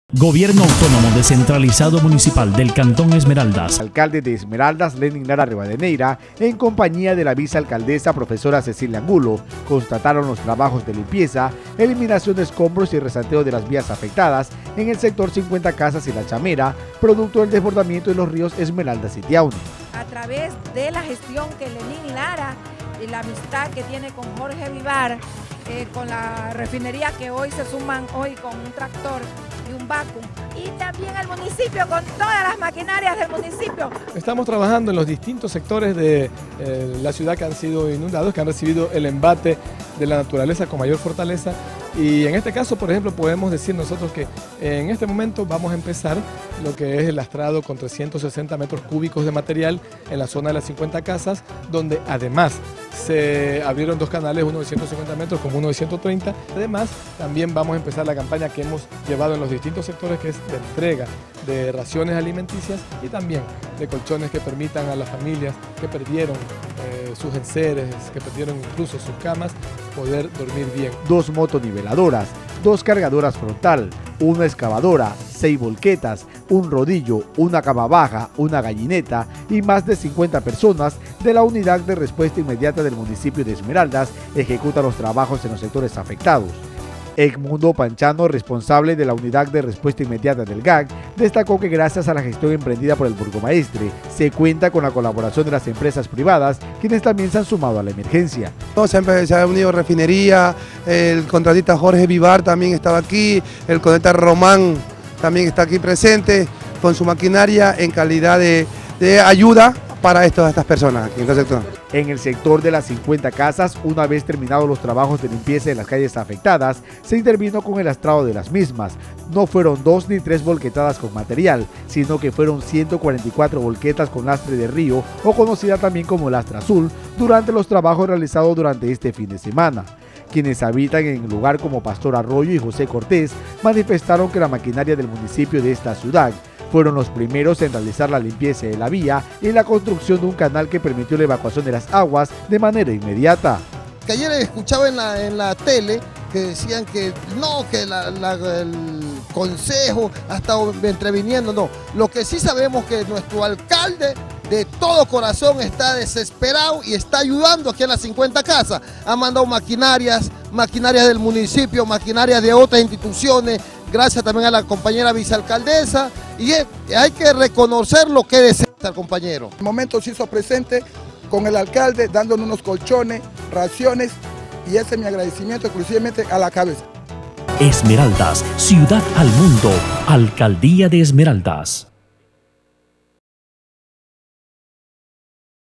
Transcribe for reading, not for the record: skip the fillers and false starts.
Gobierno Autónomo Descentralizado Municipal del Cantón Esmeraldas. Alcalde de Esmeraldas, Lenin Lara Rivadeneira, en compañía de la vicealcaldesa profesora Cecilia Angulo, constataron los trabajos de limpieza, eliminación de escombros y resanteo de las vías afectadas en el sector 50 Casas y La Chamera, producto del desbordamiento de los ríos Esmeraldas y Tiaune. A través de la gestión que Lenin Lara y la amistad que tiene con Jorge Vivar, con la refinería que hoy se suman hoy con un tractor y un vacuum, y también el municipio con todas las maquinarias del municipio. Estamos trabajando en los distintos sectores de la ciudad que han sido inundados, que han recibido el embate de la naturaleza con mayor fortaleza, y en este caso, por ejemplo, podemos decir nosotros que en este momento vamos a empezar lo que es el lastrado con 360 metros cúbicos de material en la zona de las 50 casas, donde además se abrieron dos canales, uno de 150 metros como uno de 130. Además, también vamos a empezar la campaña que hemos llevado en los distintos sectores, que es de entrega de raciones alimenticias y también de colchones que permitan a las familias que perdieron sus enseres, que perdieron incluso sus camas, poder dormir bien. 2 motoniveladoras, 2 cargadoras frontal, una excavadora, 6 volquetas, un rodillo, una cama baja, una gallineta y más de 50 personas de la Unidad de Respuesta Inmediata del municipio de Esmeraldas ejecutan los trabajos en los sectores afectados. Edmundo Panchano, responsable de la Unidad de Respuesta Inmediata del GAC, destacó que gracias a la gestión emprendida por el burgomaestre, se cuenta con la colaboración de las empresas privadas, quienes también se han sumado a la emergencia. Se ha unido refinería, el contratista Jorge Vivar también estaba aquí, el contratista Román también está aquí presente con su maquinaria en calidad de ayuda para estas personas aquí en el sector. En el sector de las 50 casas, una vez terminados los trabajos de limpieza en las calles afectadas, se intervino con el lastrado de las mismas. No fueron 2 ni 3 volquetadas con material, sino que fueron 144 volquetas con lastre de río, o conocida también como lastra azul, durante los trabajos realizados durante este fin de semana. Quienes habitan en el lugar como Pastor Arroyo y José Cortés manifestaron que la maquinaria del municipio de esta ciudad fueron los primeros en realizar la limpieza de la vía y la construcción de un canal que permitió la evacuación de las aguas de manera inmediata. Que ayer escuchaba en la tele que decían que no, que el consejo ha estado interviniendo, no. Lo que sí sabemos que nuestro alcalde de todo corazón está desesperado y está ayudando aquí en las 50 casas. Ha mandado maquinarias del municipio, maquinarias de otras instituciones, gracias también a la compañera vicealcaldesa, y hay que reconocer lo que desea el compañero. En el momento se hizo presente con el alcalde dándonos unos colchones, raciones, y ese es mi agradecimiento exclusivamente a la cabeza. Esmeraldas, ciudad al mundo, Alcaldía de Esmeraldas.